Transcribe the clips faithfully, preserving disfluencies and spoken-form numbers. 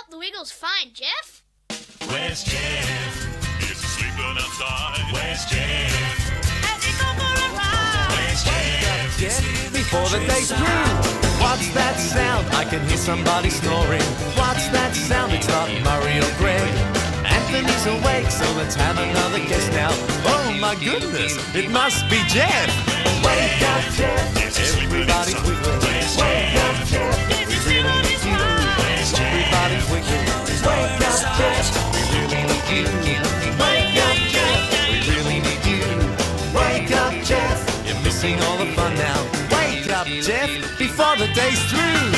up the Wiggles fine, Jeff? Where's Jeff? He's sleeping outside. Where's Jeff? Has he gone for a ride? Where's Jeff? Jeff, before the day's through. What's that sound? I can hear somebody snoring. What's that sound? It's not Murray or Greg. Anthony's awake, so let's have another guess now. Oh my goodness, it must be Jeff. Wake up, Jeff. Everybody's wiggling. Wake up, Jeff. We really need you. Everybody's wiggling. Wake up, Jeff. We really need you. Wake up, Jeff. We really need you. Wake up, Jeff. You're missing all the fun now. Wake up, Jeff, before the day's through.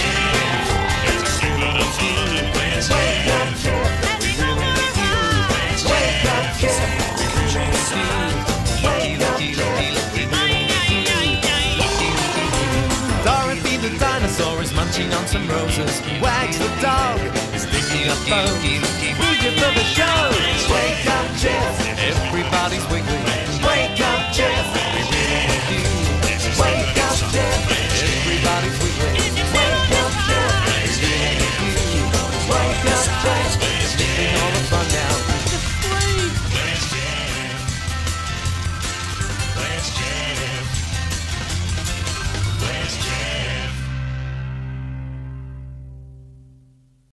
Wake up, Jeff. We really need you. Wake up, Jeff. We really need you. Wake up, Jeff. We really need you. Dorothy the dinosaur is munching on some roses. Wags the dog is thinking of bones.